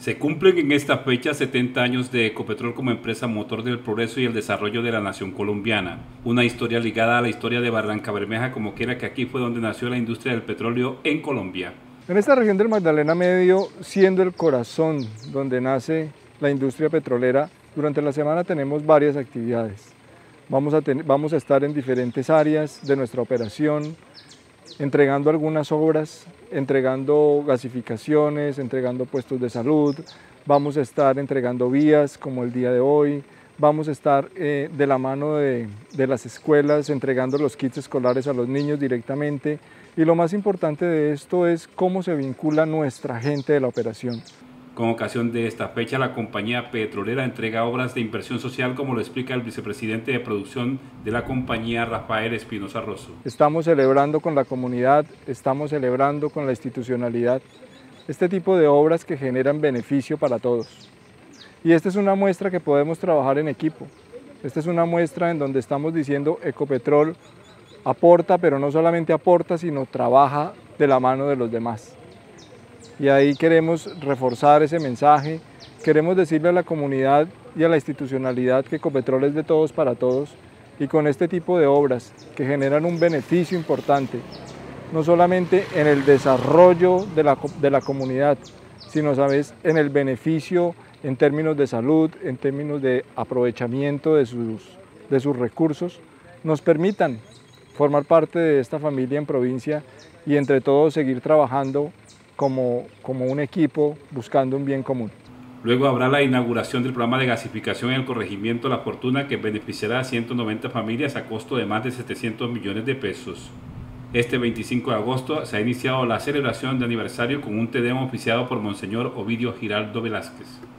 Se cumplen en esta fecha 70 años de Ecopetrol como empresa motor del progreso y el desarrollo de la nación colombiana. Una historia ligada a la historia de Barrancabermeja, como quiera, que aquí fue donde nació la industria del petróleo en Colombia. En esta región del Magdalena Medio, siendo el corazón donde nace la industria petrolera, durante la semana tenemos varias actividades. Vamos a estar en diferentes áreas de nuestra operación, entregando algunas obras, entregando gasificaciones, entregando puestos de salud, vamos a estar entregando vías como el día de hoy, vamos a estar de la mano de las escuelas entregando los kits escolares a los niños directamente, y lo más importante de esto es cómo se vincula nuestra gente de la operación. Con ocasión de esta fecha, la compañía petrolera entrega obras de inversión social, como lo explica el vicepresidente de producción de la compañía, Rafael Espinosa Rosso. Estamos celebrando con la comunidad, estamos celebrando con la institucionalidad este tipo de obras que generan beneficio para todos. Y esta es una muestra que podemos trabajar en equipo. Esta es una muestra en donde estamos diciendo Ecopetrol aporta, pero no solamente aporta, sino trabaja de la mano de los demás. Y ahí queremos reforzar ese mensaje, queremos decirle a la comunidad y a la institucionalidad que Ecopetrol es de todos para todos, y con este tipo de obras que generan un beneficio importante, no solamente en el desarrollo de la comunidad, sino ¿sabes?, en el beneficio en términos de salud, en términos de aprovechamiento de sus recursos, nos permitan formar parte de esta familia en provincia y entre todos seguir trabajando como un equipo buscando un bien común. Luego habrá la inauguración del programa de gasificación en el corregimiento La Fortuna, que beneficiará a 190 familias a costo de más de 700 millones de pesos. Este 25 de agosto se ha iniciado la celebración de aniversario con un Te Deum oficiado por Monseñor Ovidio Giraldo Velázquez.